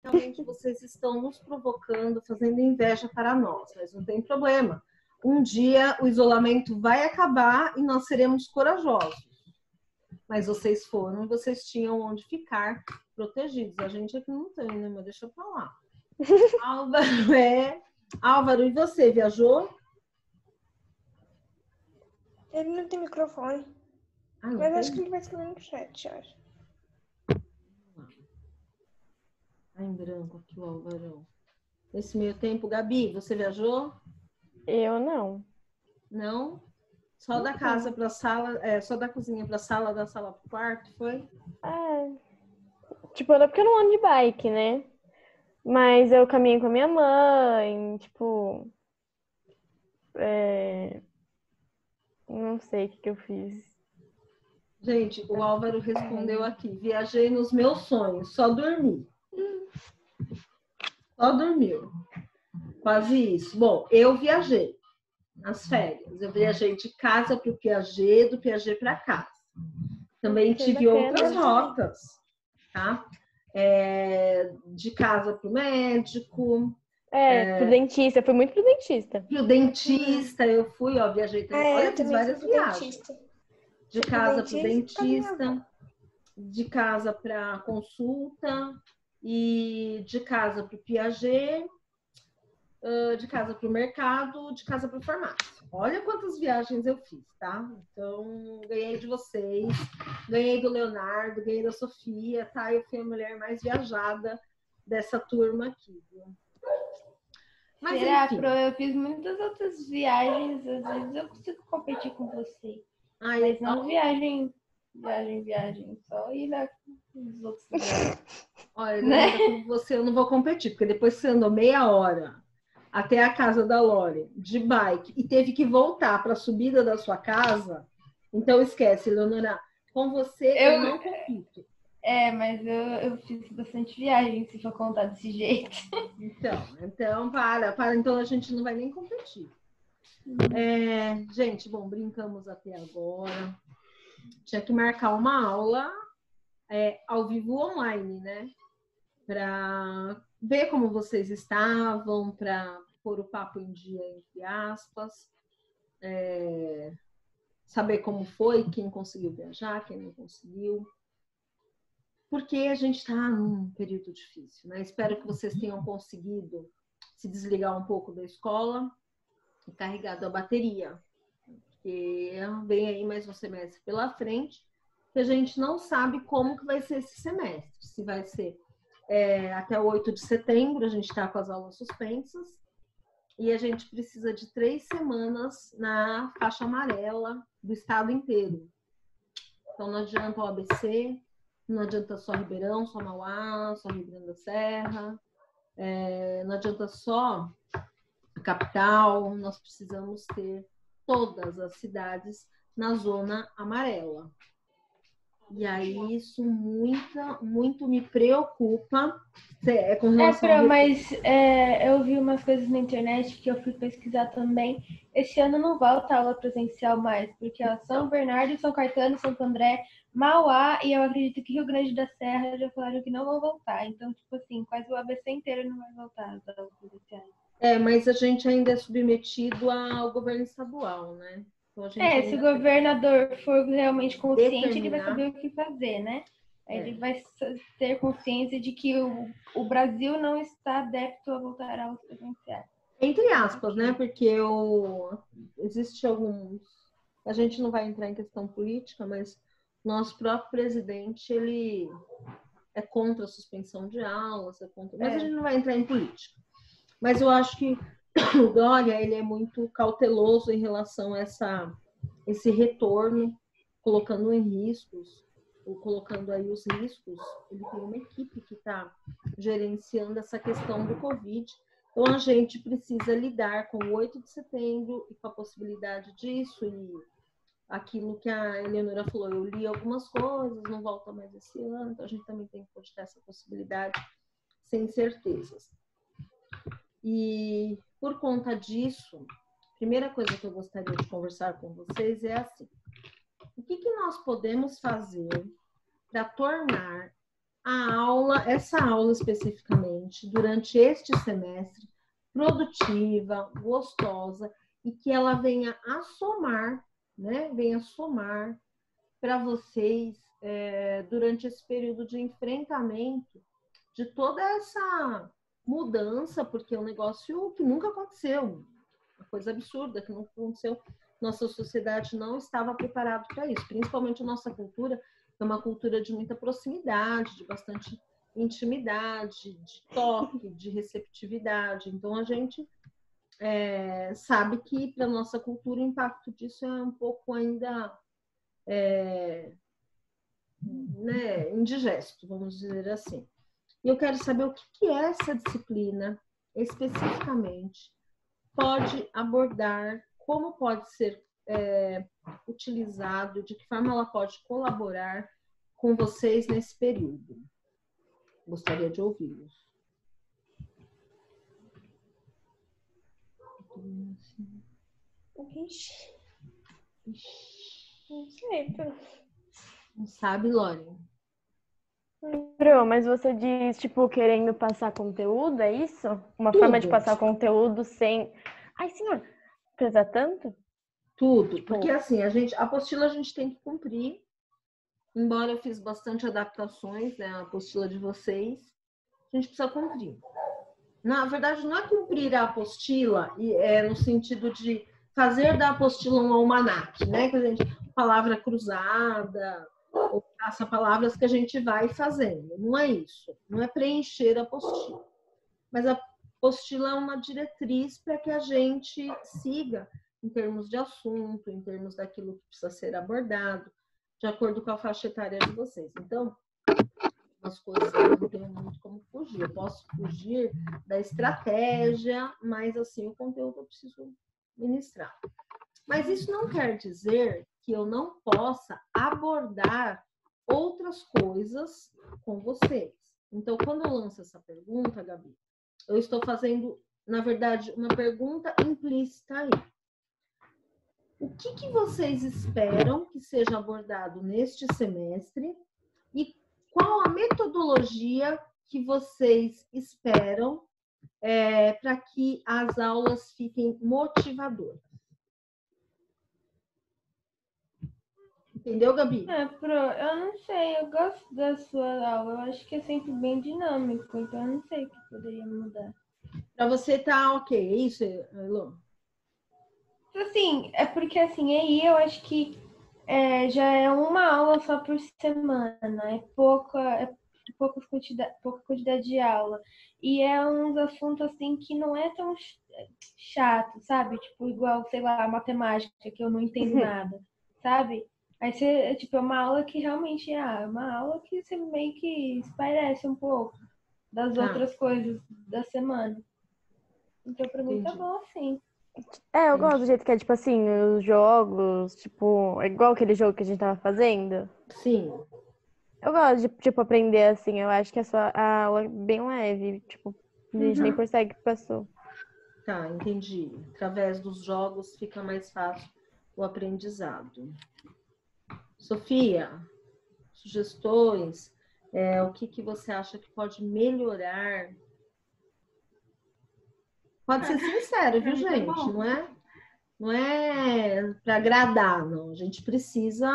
realmente vocês estão nos provocando, fazendo inveja para nós, mas não tem problema. Um dia o isolamento vai acabar e nós seremos corajosos. Mas vocês foram, vocês tinham onde ficar protegidos. A gente aqui não tem, né? Mas deixa pra lá. Álvaro, e você, viajou? Ele não tem microfone. Mas tem? acho que ele vai escrever no chat, acho. Tá em branco aqui o Álvaro. Nesse meio tempo, Gabi, você viajou? Eu não. Não? Só da casa para sala, só da cozinha para sala, da sala para o quarto, foi? Tipo, era porque eu não ando de bike, né? Mas eu caminhei com a minha mãe, tipo... Não sei o que eu fiz. Gente, o Álvaro respondeu aqui. Viajei nos meus sonhos, só dormi. Só dormiu. Quase isso. Bom, eu viajei nas férias. Eu viajei de casa para o Piaget, do Piaget para casa. Também tive outras rotas, tá? De casa para o médico. Pro dentista. Eu fui muito pro dentista. Pro dentista, eu fui, viajei também. Olha, eu fiz várias viagens. De casa para o dentista, de casa para consulta, e de casa para o Piaget, de casa para o mercado, de casa para a farmácia. Olha quantas viagens eu fiz, tá? Então, ganhei de vocês, ganhei do Leonardo, ganhei da Sofia, tá? Eu fui a mulher mais viajada dessa turma aqui, viu? Mas enfim. Eu fiz muitas outras viagens, às vezes eu consigo competir com você. Mas não viagem, só ir nos outros lugares. Olha, né? Com você eu não vou competir, porque depois você andou meia hora até a casa da Lore de bike e teve que voltar para a subida da sua casa, então esquece, Leonora, com você eu não compito. Mas eu fiz bastante viagem, se for contar desse jeito. Então para, então a gente não vai nem competir. Gente, bom, brincamos até agora. Tinha que marcar uma aula ao vivo online, né? Para ver como vocês estavam, para pôr o papo em dia, entre aspas. Saber como foi, quem conseguiu viajar, quem não conseguiu. Porque a gente está num período difícil, né? Espero que vocês tenham conseguido se desligar um pouco da escola e carregado a bateria. Porque vem aí mais um semestre pela frente, que a gente não sabe como que vai ser esse semestre. Se vai ser até o 8 de setembro, a gente está com as aulas suspensas, e a gente precisa de 3 semanas na faixa amarela do estado inteiro. Então não adianta o ABC, não adianta só Ribeirão, só Mauá, só Rio Grande da Serra, não adianta só a capital, nós precisamos ter todas as cidades na zona amarela. E aí isso muito me preocupa. Com relação mas eu vi umas coisas na internet que eu fui pesquisar também. Esse ano não volta a aula presencial mais, porque São Bernardo, São Caetano, Santo André, Mauá e eu acredito que Rio Grande da Serra já falaram que não vão voltar. Então, tipo assim, quase o ABC inteiro não vai voltar às aulas presenciais. Mas a gente ainda é submetido ao governo estadual, né? Então, se o governador for realmente consciente, ele vai saber o que fazer, né? Ele vai ter consciência de que o Brasil não está adepto a voltar às aulas presenciais. Entre aspas, né? Porque existe alguns... A gente não vai entrar em questão política, mas nosso próprio presidente, ele é contra a suspensão de aulas, mas a gente não vai entrar em política. Mas eu acho que o Dória, ele é muito cauteloso em relação a esse retorno, colocando em riscos, ou colocando aí os riscos. Ele tem uma equipe que está gerenciando essa questão do Covid. Então, a gente precisa lidar com o 8 de setembro e com a possibilidade disso. E aquilo que a Eleonora falou, eu li algumas coisas, não volta mais esse ano, então a gente também tem que cogitar essa possibilidade sem certezas. E por conta disso, a primeira coisa que eu gostaria de conversar com vocês é assim: o que nós podemos fazer para tornar essa aula especificamente, durante este semestre, produtiva, gostosa, e que ela venha a somar, né? Venha somar para vocês durante esse período de enfrentamento de toda essa mudança, porque é um negócio que nunca aconteceu, uma coisa absurda que não aconteceu. Nossa sociedade não estava preparada para isso, principalmente a nossa cultura, é uma cultura de muita proximidade, de bastante intimidade, de toque, de receptividade. Então, a gente sabe que para a nossa cultura o impacto disso é um pouco ainda né, indigesto, vamos dizer assim. E eu quero saber o que essa disciplina, especificamente, pode abordar, como pode ser utilizado, de que forma ela pode colaborar com vocês nesse período. Gostaria de ouvi-los. Não sei, Não sabe, Lore? Mas você diz, tipo, querendo passar conteúdo, é isso? Uma forma de passar conteúdo sem... Ai, senhor, pesa tanto? Tudo, porque assim, a apostila a gente tem que cumprir, embora eu fiz bastante adaptações, né, a apostila de vocês, a gente precisa cumprir. Na verdade, não é cumprir a apostila no sentido de fazer da apostila um almanaque, né, que a gente, palavra cruzada, ou caça-palavras que a gente vai fazendo. Não é isso, não é preencher a apostila. Mas a apostila é uma diretriz para que a gente siga em termos de assunto, em termos daquilo que precisa ser abordado, de acordo com a faixa etária de vocês. Então, as coisas eu não tenho muito como fugir. Eu posso fugir da estratégia, mas assim, o conteúdo eu preciso ministrar. Mas isso não quer dizer que eu não possa abordar outras coisas com vocês. Então, quando eu lanço essa pergunta, Gabi, eu estou fazendo, na verdade, uma pergunta implícita aí. O que vocês esperam que seja abordado neste semestre e qual a metodologia que vocês esperam para que as aulas fiquem motivadoras? Entendeu, Gabi? Eu não sei, eu gosto da sua aula, eu acho que é sempre bem dinâmico, então eu não sei o que poderia mudar. Para você tá ok, é isso, Elô? Assim, é porque assim, aí eu acho que já é uma aula só por semana, pouca quantidade de aula. E é uns assuntos assim que não é tão chato, sabe? Tipo, igual, sei lá, matemática, que eu não entendo nada, sabe? Aí você, tipo, é uma aula que realmente é uma aula que você meio que espairecem um pouco das outras coisas da semana. Então, pra mim, tá bom assim. Eu gosto do jeito que é, tipo assim, os jogos, tipo, é igual aquele jogo que a gente tava fazendo. Sim. Eu gosto de, tipo, aprender assim, eu acho que a aula é bem leve, tipo, a gente nem percebe que passou. Tá, entendi. Através dos jogos fica mais fácil o aprendizado. Sofia, sugestões? O que você acha que pode melhorar? Pode ser sincero, viu, gente? Não é para agradar, não. A gente precisa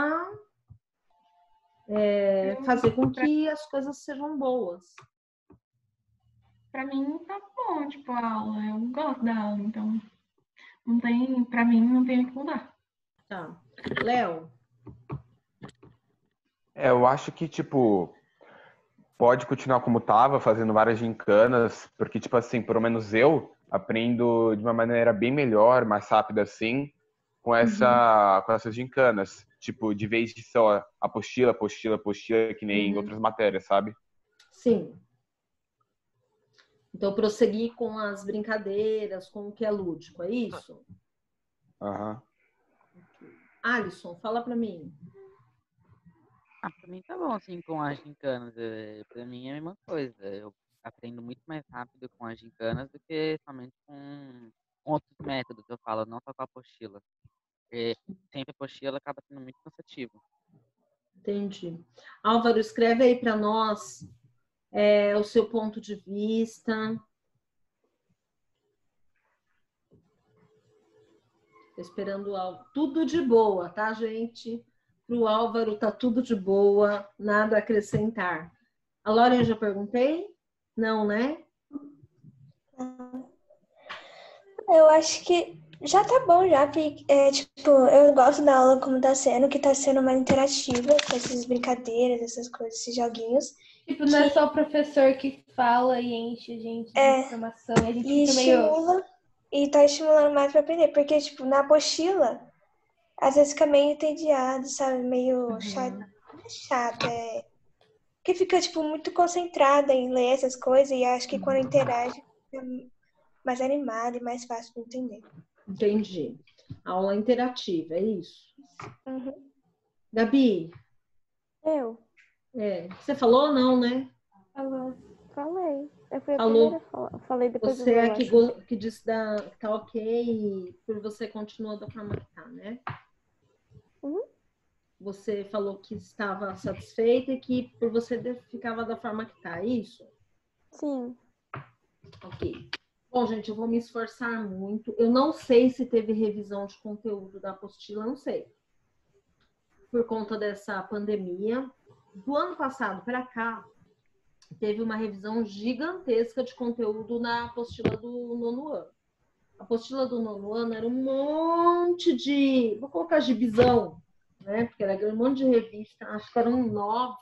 fazer com que as coisas sejam boas. Pra mim tá bom, tipo, a aula. Eu gosto da aula, então não tem, pra mim não tem o que mudar. Tá. Léo? Eu acho que, tipo, pode continuar como tava, fazendo várias gincanas, porque, tipo assim, pelo menos eu aprendo de uma maneira bem melhor, mais rápida assim, com essas gincanas. Tipo, de vez de só apostila, que nem em outras matérias, sabe? Sim. Então, prosseguir com as brincadeiras, com o que é lúdico, é isso? Alisson, fala para mim. Pra mim tá bom, assim, com as gincanas. Pra mim é a mesma coisa. Eu aprendo muito mais rápido com as gincanas do que somente com outros métodos, eu falo, não só com a apostila. Porque sempre a apostila acaba sendo muito cansativo. Entendi. Álvaro, escreve aí para nós o seu ponto de vista. Tô esperando o Álvaro. Tudo de boa, tá, gente? Para o Álvaro tá tudo de boa, nada a acrescentar. A Laura, eu já perguntei? Não, né? Eu acho que já tá bom, já. Tipo, eu gosto da aula como tá sendo, que tá sendo mais interativa, com essas brincadeiras, essas coisas, esses joguinhos. Tipo, não é só o professor que fala e enche a gente de informação, e a gente E fica meio... estimula, e tá estimulando mais pra aprender, porque, tipo, na apostila, às vezes fica meio entediado, sabe? Meio chato. Não é chato, que fica, tipo, muito concentrada em ler essas coisas, e acho que quando interage, fica mais animado e mais fácil de entender. Entendi. Aula interativa, é isso. Uhum. Gabi, Eu você falou ou não, né? falei. Eu fui a Falou. primeira a falar. Falei depois do Você é Léo, que disse que tá ok e por você continua da forma que tá, né? Uhum. Você falou que estava satisfeita e que por você ficava da forma que tá, é isso? Sim. Ok. Bom, gente, eu vou me esforçar muito. Eu não sei se teve revisão de conteúdo da apostila, não sei. Por conta dessa pandemia. Do ano passado para cá, teve uma revisão gigantesca de conteúdo na apostila do nono ano. A apostila do nono ano era um monte de... Vou colocar gibizão, né? Porque era um monte de revista. Acho que eram 9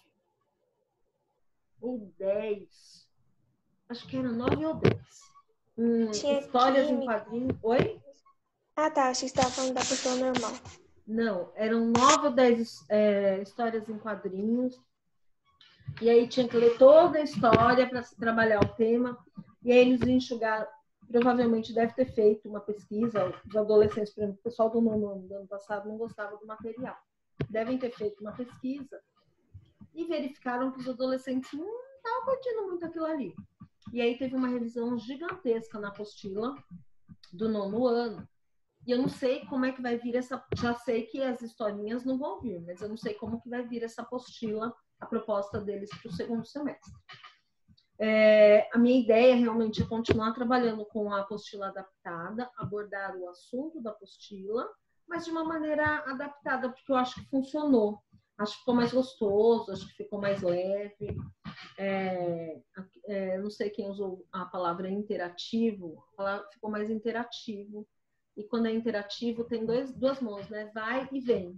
ou 10. Acho que eram 9 ou 10. Tinha Histórias em química. quadrinhos. Oi? Ah, tá. Achei que você estava falando da pessoa normal. Não, eram 9 ou 10 histórias em quadrinhos. E aí tinha que ler toda a história para se trabalhar o tema. E aí eles enxugaram. Provavelmente deve ter feito uma pesquisa. Os adolescentes, por exemplo, o pessoal do nono ano do ano passado não gostava do material. Devem ter feito uma pesquisa e verificaram que os adolescentes não estavam curtindo muito aquilo ali. E aí teve uma revisão gigantesca na apostila do nono ano. E eu não sei como é que vai vir essa... Já sei que as historinhas não vão vir, mas eu não sei como que vai vir essa apostila, a proposta deles para o segundo semestre. A minha ideia realmente é continuar trabalhando com a apostila adaptada, abordar o assunto da apostila, mas de uma maneira adaptada, porque eu acho que funcionou. Acho que ficou mais gostoso, acho que ficou mais leve. Não sei quem usou a palavra interativo, ficou mais interativo. E quando é interativo, tem duas mãos, né? Vai e vem.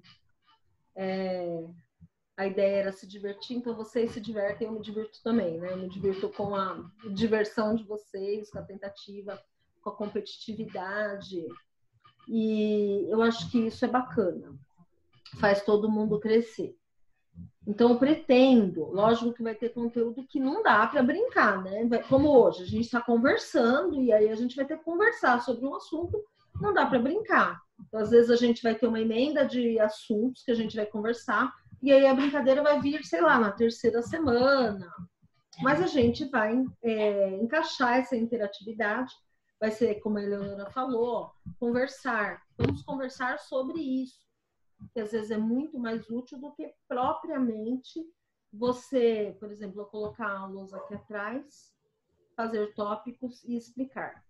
A ideia era se divertir, então vocês se divertem, eu me divirto também, né? Eu me divirto com a diversão de vocês, com a tentativa, com a competitividade. E eu acho que isso é bacana. Faz todo mundo crescer. Então, eu pretendo, lógico que vai ter conteúdo que não dá para brincar, né? Como hoje, a gente está conversando e aí a gente vai ter que conversar sobre um assunto, não dá para brincar. Então, às vezes, a gente vai ter uma emenda de assuntos que a gente vai conversar e aí a brincadeira vai vir, sei lá, na terceira semana. Mas a gente vai encaixar essa interatividade. Vai ser, como a Eleonora falou, conversar. Vamos conversar sobre isso, que às vezes é muito mais útil do que propriamente você, por exemplo, eu colocar aulas aqui atrás, fazer tópicos e explicar.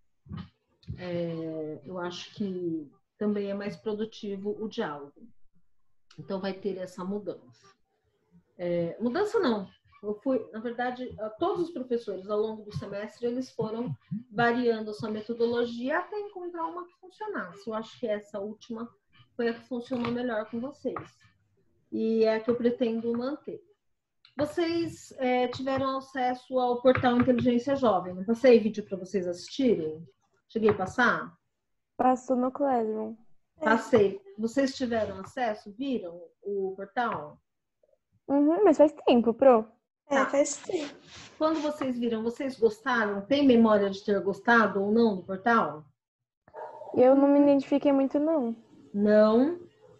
Eu acho que também é mais produtivo o diálogo. Então vai ter essa mudança. Mudança não. Na verdade, todos os professores ao longo do semestre, eles foram variando a sua metodologia até encontrar uma que funcionasse. Eu acho que essa última foi a que funcionou melhor com vocês. E é a que eu pretendo manter. Vocês tiveram acesso ao portal Inteligência Jovem. Não passei vídeo para vocês assistirem? Cheguei a passar? Passou no Classroom. Passei. Vocês tiveram acesso? Viram o portal? Uhum, mas faz tempo, Pro. Faz tempo. Quando vocês viram, vocês gostaram? Tem memória de ter gostado ou não do portal? Eu não me identifiquei muito, não. Não?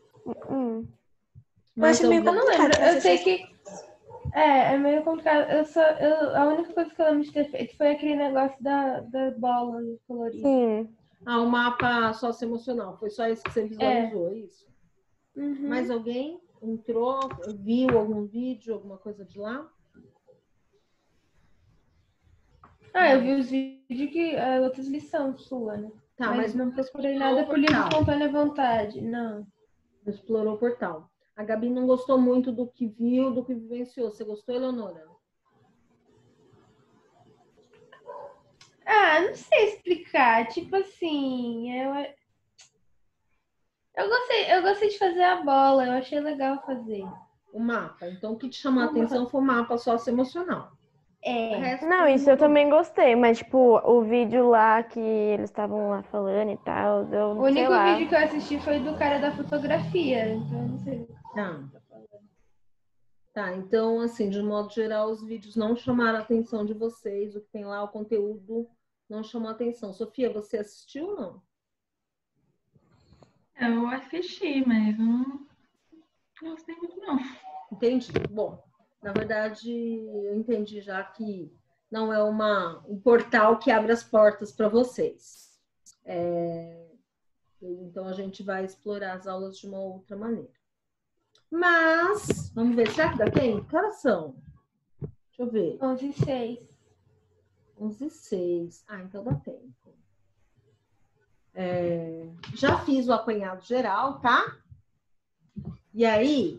Mas Mas meio Eu não lembro. Eu sei que é meio complicado. A única coisa que eu lembro de ter feito foi aquele negócio da bola colorida. Sim. o mapa socioemocional. Foi só isso que você visualizou, isso? Uhum. Mais alguém entrou, viu algum vídeo, alguma coisa de lá? Ah, eu vi os vídeos que outras lições sua, né? Tá, Mas não você procurei explorou nada o por livre portal. espontânea vontade, não. Explorou o portal. A Gabi não gostou muito do que viu, do que vivenciou. Você gostou, Eleonora? Ah, não sei explicar. Tipo assim, eu gostei de fazer a bola, eu achei legal fazer. O mapa. Então, o que te chamou a atenção foi o mapa socioemocional. O É. resto Não, isso eu também gostei, mas tipo, o vídeo lá que eles estavam lá falando e tal, eu O sei único lá. vídeo que eu assisti foi do cara da fotografia, então eu não sei. Tá, então, assim, de modo geral, os vídeos não chamaram a atenção de vocês. O que tem lá, o conteúdo não chamou a atenção. Sofia, você assistiu ou não? Eu assisti, mas não gostei muito, não. Entendi. Bom, na verdade, eu entendi já que não é um portal que abre as portas para vocês. Então, a gente vai explorar as aulas de uma outra maneira. Mas, vamos ver, será que dá tempo? Que horas são? Deixa eu ver. 11h06. 11h06. Ah, então dá tempo. Já fiz o apanhado geral, tá? E aí,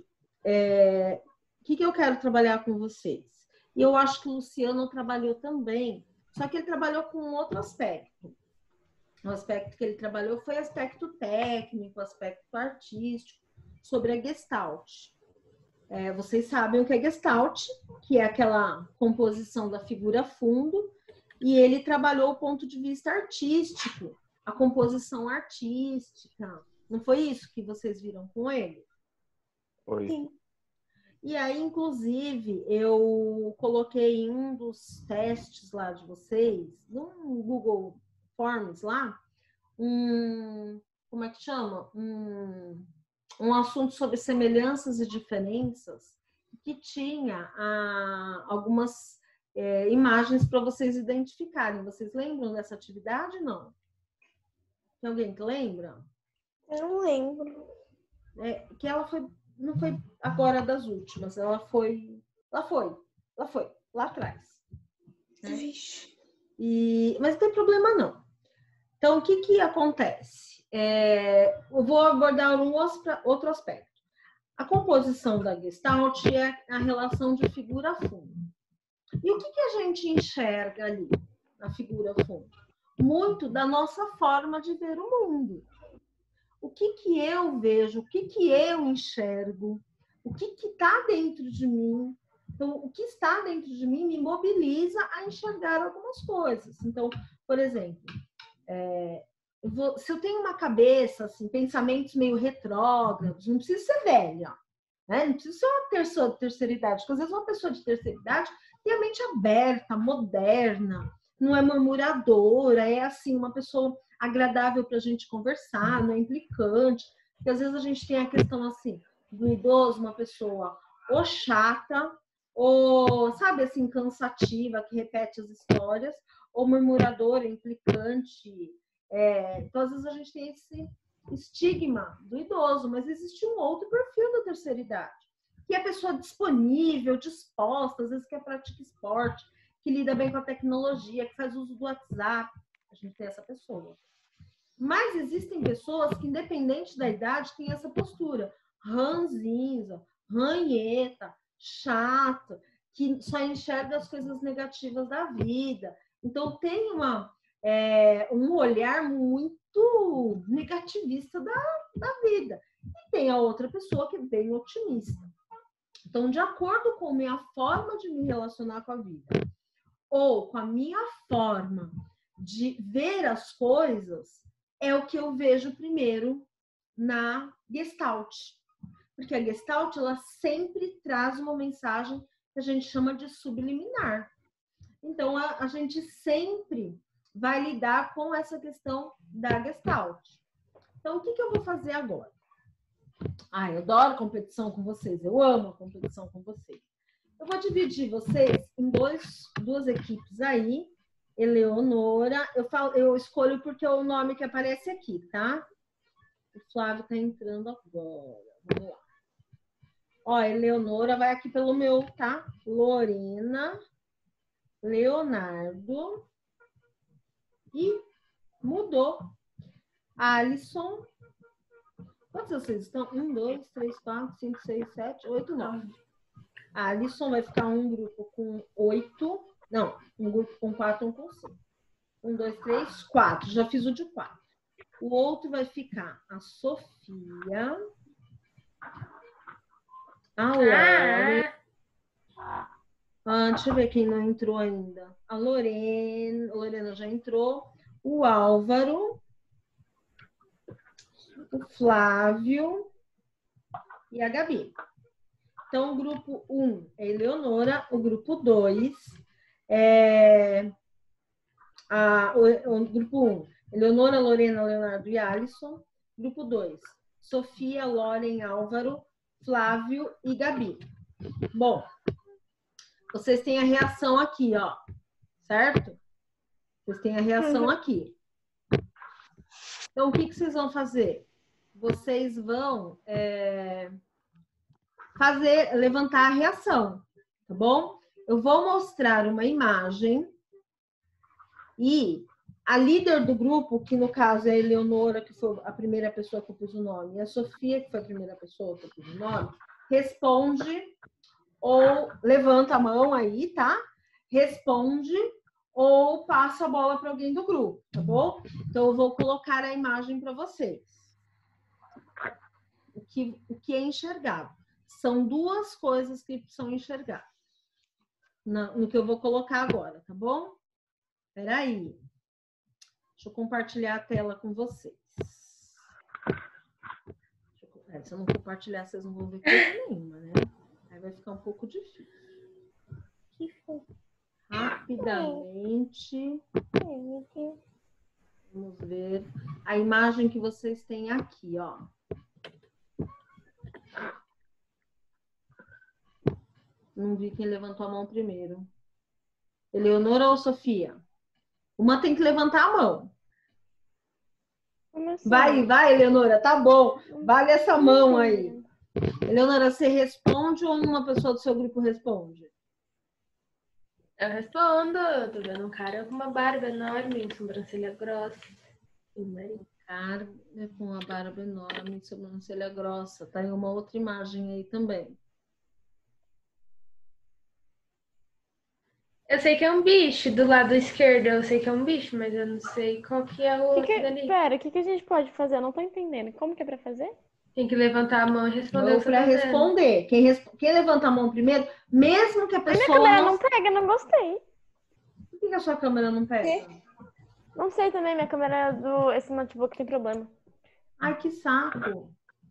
o que eu quero trabalhar com vocês? E eu acho que o Luciano trabalhou também, só que ele trabalhou com um outro aspecto. O aspecto que ele trabalhou foi aspecto técnico, aspecto artístico, sobre a Gestalt. Vocês sabem o que é Gestalt, que é aquela composição da figura fundo, e ele trabalhou o ponto de vista artístico, a composição artística. Não foi isso que vocês viram com ele? Foi. Sim. E aí, inclusive, eu coloquei em um dos testes lá de vocês, no Google Forms lá, como é que chama? Um assunto sobre semelhanças e diferenças, que tinha algumas imagens para vocês identificarem. Vocês lembram dessa atividade? Não? Tem alguém que lembra? Eu não lembro. Que ela não foi agora das últimas, ela foi lá atrás. Né? Vixe. Mas não tem problema não. Então, o que acontece? Eu vou abordar outro aspecto. A composição da Gestalt é a relação de figura-fundo. E o que a gente enxerga ali na figura-fundo? Muito da nossa forma de ver o mundo. O que eu vejo, o que eu enxergo, o que está dentro de mim. Então, o que está dentro de mim me mobiliza a enxergar algumas coisas. Então, por exemplo, se eu tenho uma cabeça, assim, pensamentos meio retrógrados, não precisa ser velha, né? Não precisa ser uma pessoa de terceira idade, porque às vezes uma pessoa de terceira idade tem a mente aberta, moderna, não é murmuradora, é assim, uma pessoa agradável para a gente conversar, não é implicante, porque às vezes a gente tem a questão assim, do idoso, uma pessoa ou chata, ou, sabe, assim, cansativa, que repete as histórias, ou murmuradora, implicante. Então, às vezes a gente tem esse estigma do idoso, mas existe um outro perfil da terceira idade, que é a pessoa disponível, disposta, às vezes que pratica esporte, que lida bem com a tecnologia, que faz uso do WhatsApp. A gente tem essa pessoa. Mas existem pessoas que, independente da idade, têm essa postura ranzinza, ranheta, chata, que só enxerga as coisas negativas da vida. Então, tem um olhar muito negativista da vida. E tem a outra pessoa que é bem otimista. Então, de acordo com a minha forma de me relacionar com a vida, ou com a minha forma de ver as coisas, é o que eu vejo primeiro na Gestalt. Porque a Gestalt, ela sempre traz uma mensagem que a gente chama de subliminar. Então, a gente sempre vai lidar com essa questão da Gestalt. Então, o que eu vou fazer agora? Eu adoro competição com vocês, eu amo a competição com vocês. Eu vou dividir vocês em duas equipes aí. Eleonora, eu escolho porque é o nome que aparece aqui, tá? O Flávio tá entrando agora. Vamos lá. Ó, Eleonora vai aqui pelo meu, tá? Lorena, Leonardo e mudou. Alisson. Quantos vocês estão? 1, 2, 3, 4, 5, 6, 7, 8, 9. Alisson vai ficar um grupo com 8. Não, um grupo com 4, um com 5. 1, 2, 3, 4. Já fiz o de 4. O outro vai ficar a Sofia, a Lore. Deixa eu ver quem não entrou ainda. A Lorena. A Lorena já entrou. O Álvaro. O Flávio. E a Gabi. Então, o grupo 1 é Eleonora. O grupo 2 é... o grupo 1, Eleonora, Lorena, Leonardo e Alisson. Grupo 2, Sofia, Loren, Álvaro, Flávio e Gabi. Bom, vocês têm a reação aqui, ó. Certo? Vocês têm a reação aqui. Então, o que vocês vão fazer? Vocês vão levantar a reação, tá bom? Eu vou mostrar uma imagem e a líder do grupo, que no caso é a Eleonora, que foi a primeira pessoa que eu pus o nome, e a Sofia, que foi a primeira pessoa que eu pus o nome, responde ou levanta a mão aí, tá? Responde ou passa a bola para alguém do grupo, tá bom? Então, eu vou colocar a imagem para vocês. O que é enxergado? São duas coisas que são enxergadas no que eu vou colocar agora, tá bom? Espera aí. Deixa eu compartilhar a tela com vocês. Se eu não compartilhar, vocês não vão ver coisa nenhuma, né? Aí vai ficar um pouco difícil. Rapidamente. Vamos ver a imagem que vocês têm aqui, ó. Não vi quem levantou a mão primeiro. Eleonora ou Sofia? Uma tem que levantar a mão. Vai, Eleonora, tá bom. Vale essa mão aí. Eleonora, você responde ou uma pessoa do seu grupo responde? Eu respondo. Tô vendo um cara com uma barba enorme, sobrancelha grossa. Cara com uma barba enorme, sobrancelha grossa. Tá aí uma outra imagem aí também. Eu sei que é um bicho, do lado esquerdo eu sei que é um bicho, mas eu não sei qual que é o outro dali. Pera, o que a gente pode fazer? Eu não tô entendendo. Como que é pra fazer? Tem que levantar a mão e responder. Ou para responder. Quem levanta a mão primeiro, mesmo que a pessoa... A minha câmera não pega, não gostei. Por que a sua câmera não pega? Não sei também, minha câmera esse notebook tem problema. Ai, que saco.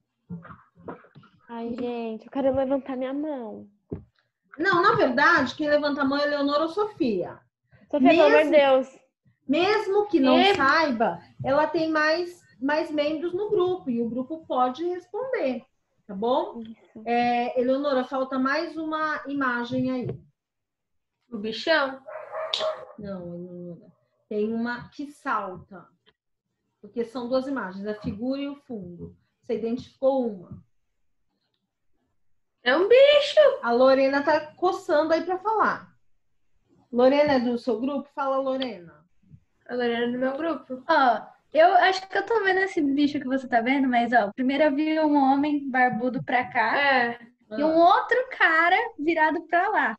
Ai, gente, eu quero levantar minha mão. Não, na verdade, quem levanta a mão é Eleonora ou Sofia. Sofia, pelo amor de Deus. Mesmo que não saiba, ela tem mais membros no grupo e o grupo pode responder, tá bom? Eleonora, falta mais uma imagem aí. O bichão? Não, Eleonora. Tem uma que salta. Porque são duas imagens, a figura e o fundo. Você identificou uma. É um bicho! A Lorena tá coçando aí para falar. Lorena é do seu grupo? Fala, Lorena. A Lorena é do meu grupo. Ó, eu acho que eu tô vendo esse bicho que você tá vendo, mas ó, primeiro eu vi um homem barbudo pra cá e um outro cara virado pra lá.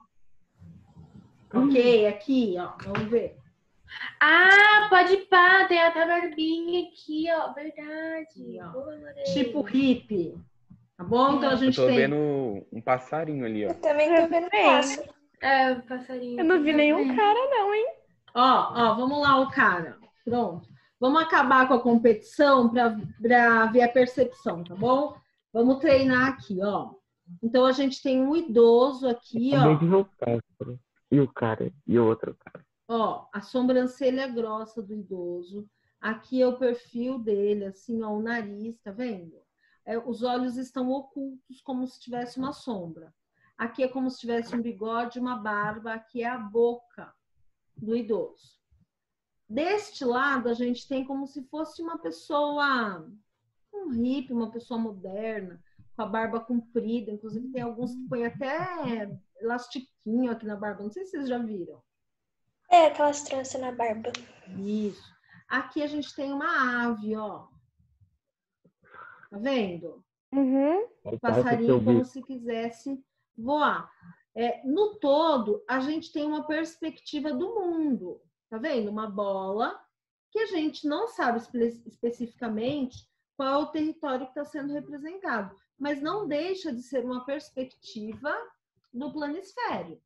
Ok, aqui, ó, vamos ver. Ah, pode pá, tem até barbinha aqui, ó, verdade. Boa, tipo hippie. Tá bom? Então a gente eu tô vendo um passarinho ali, ó. Eu também tô vendo pássaro. É, passarinho. Eu não vi nenhum cara, não, hein? Ó, vamos lá, o cara. Pronto. Vamos acabar com a competição para ver a percepção, tá bom? Vamos treinar aqui, ó. Então a gente tem um idoso aqui, ó. E o cara, e o outro cara. Ó, a sobrancelha grossa do idoso. Aqui é o perfil dele, assim, ó, o nariz, tá vendo? Os olhos estão ocultos, como se tivesse uma sombra. Aqui é como se tivesse um bigode, uma barba. Aqui é a boca do idoso. Deste lado, a gente tem como se fosse uma pessoa, um hippie, uma pessoa moderna, com a barba comprida. Inclusive, tem alguns que põem até elastiquinho aqui na barba. Não sei se vocês já viram. É, aquelas tranças na barba. Isso. Aqui a gente tem uma ave, ó. Tá vendo? Uhum. O passarinho como se quisesse voar. No todo, a gente tem uma perspectiva do mundo. Tá vendo? Uma bola que a gente não sabe especificamente qual é o território que está sendo representado, mas não deixa de ser uma perspectiva do planisfério.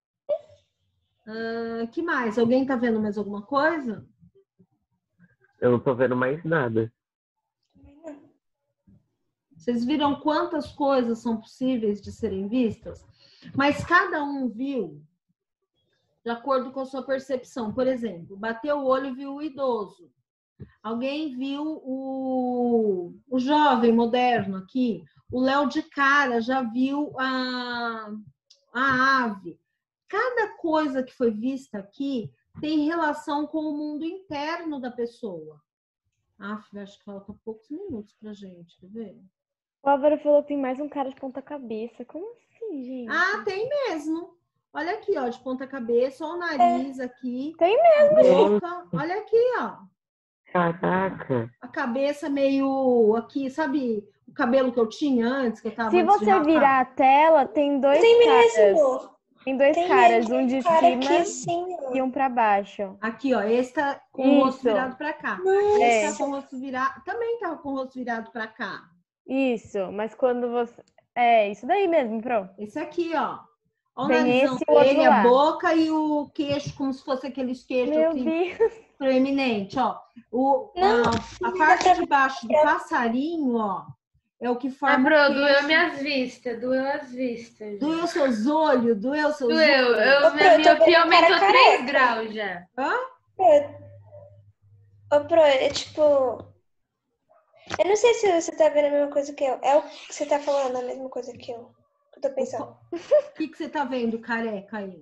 Que mais? Alguém está vendo mais alguma coisa? Eu não tô vendo mais nada. Vocês viram quantas coisas são possíveis de serem vistas? Mas cada um viu de acordo com a sua percepção. Por exemplo, bateu o olho e viu o idoso. Alguém viu o jovem moderno aqui. O Léo de cara já viu a ave. Cada coisa que foi vista aqui tem relação com o mundo interno da pessoa. Acho que falta poucos minutos pra gente, quer ver? O Álvaro falou que tem mais um cara de ponta cabeça. Como assim, gente? Tem mesmo. Olha aqui, ó, de ponta cabeça, ó, o nariz aqui. Tem mesmo. Boca. Olha aqui, ó. Caraca. A cabeça meio aqui, sabe o cabelo que eu tinha antes, que eu tava Se antes de você rapar? virar a tela, tem dois Tem caras. mesmo. Tem dois Tem caras, mesmo um de cara cima aqui, assim, ó. e um pra baixo. Aqui, ó, esse tá com o rosto Isso. virado pra cá. Nossa. Esse tá com o rosto virado, também tá com o rosto virado pra cá. Isso, mas quando você... É, isso daí mesmo, Pro. Esse aqui, ó. Ó o Tem narizão esse e o outro dele, a lá. boca e o queixo, como se fosse aqueles queixos Meu assim, Deus. proeminente, ó. Não, A parte de baixo do passarinho, ó, é o que forma Bro, o queixo. doeu minhas vistas, doeu as vistas. gente. Doeu seus olhos, doeu seus Doeu, olhos. minha eu tô miopia vendo o cara aumentou 3 careca. graus já. Ô, Pro, é tipo... Eu não sei se você tá vendo a mesma coisa que eu. É o que você tá falando, a mesma coisa que eu. Que eu tô pensando. O que você tá vendo, careca aí?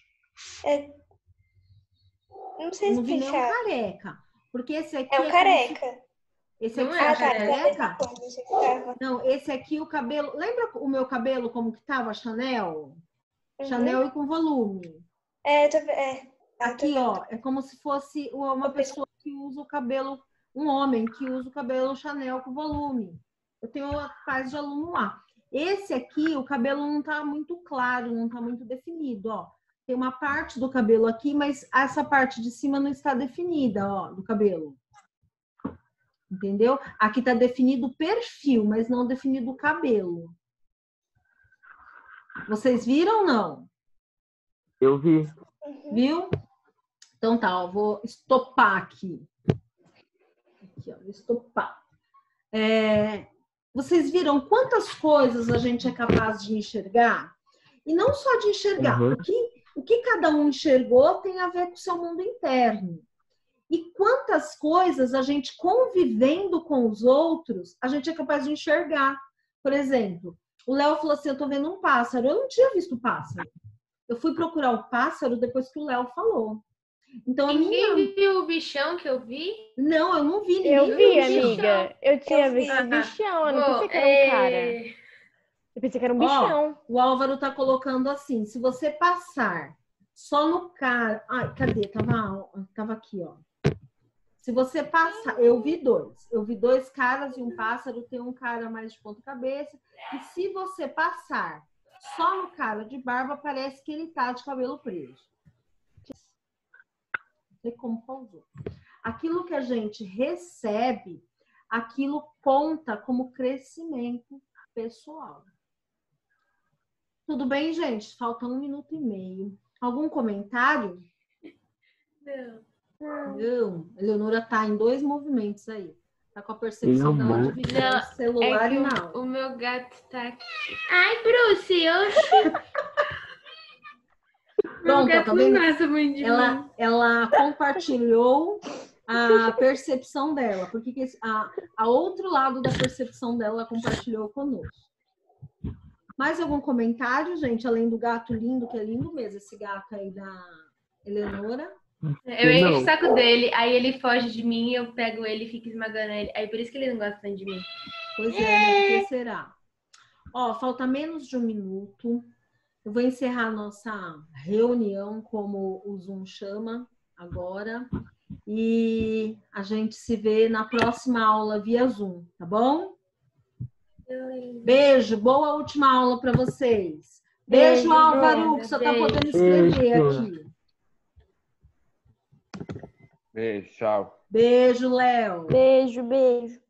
Não sei Não vi nenhum explicar. careca. Porque esse aqui É o careca. Esse aqui Não você é acha careca. careca? Coisa, você que tava. Não, esse aqui o cabelo... Lembra o meu cabelo como que tava, Chanel? Uhum. Chanel e com volume. Eu tô vendo. Aqui, ó, é como se fosse uma pessoa que usa o cabelo, um homem que usa o cabelo Chanel com volume. Eu tenho pais de aluno lá. Esse aqui, o cabelo não tá muito claro, não tá muito definido, ó. Tem uma parte do cabelo aqui, mas essa parte de cima não está definida, ó, do cabelo. Entendeu? Aqui tá definido o perfil, mas não definido o cabelo. Vocês viram ou não? Eu vi. Viu? Então tá, ó, vou estopar aqui. Aqui, ó, vou estopar. Vocês viram quantas coisas a gente é capaz de enxergar? E não só de enxergar. Uhum. O que cada um enxergou tem a ver com o seu mundo interno. E quantas coisas a gente convivendo com os outros, a gente é capaz de enxergar. Por exemplo, o Léo falou assim, eu tô vendo um pássaro. Eu não tinha visto pássaro. Eu fui procurar o pássaro depois que o Léo falou. Então, Ninguém viu o bichão que eu vi? Não, eu não vi ninguém. Eu vi, viu o bichão. amiga. Eu tinha Eu vi. visto o bichão. Eu não Bom, pensei que era um cara. Eu pensei que era um bichão. O Álvaro tá colocando assim, se você passar só no cara... Ai, cadê? Tava aqui, ó. Se você passar... Eu vi dois caras e um pássaro. Tem um cara mais de ponta cabeça. E se você passar só no cara de barba, parece que ele tá de cabelo preso. Não sei como pausou. Aquilo que a gente recebe, aquilo conta como crescimento pessoal. Tudo bem, gente? Falta 1 minuto e meio. Algum comentário? Não. A Eleonora tá em 2 movimentos aí. Tá com a percepção dela de virar o celular e não. O meu gato tá aqui. Ai, Bruce, oxi. Pronto, Meu gato tá vendo? não gosta muito de mim. Ela compartilhou a percepção dela. Porque a outro lado da percepção dela, ela compartilhou conosco. Mais algum comentário, gente? Além do gato lindo, que é lindo mesmo, esse gato aí da Eleonora. Eu encho o saco dele, aí ele foge de mim, eu pego ele e fico esmagando ele. Aí por isso que ele não gosta tanto de mim. Pois é, né? Por que será? Ó, falta menos de 1 minuto. Eu vou encerrar a nossa reunião, como o Zoom chama agora, e a gente se vê na próxima aula via Zoom, tá bom? Beijo, boa última aula para vocês. Beijo, Álvaro, que só tá podendo escrever aqui. Beijo, tchau. Beijo, Léo. Beijo, beijo.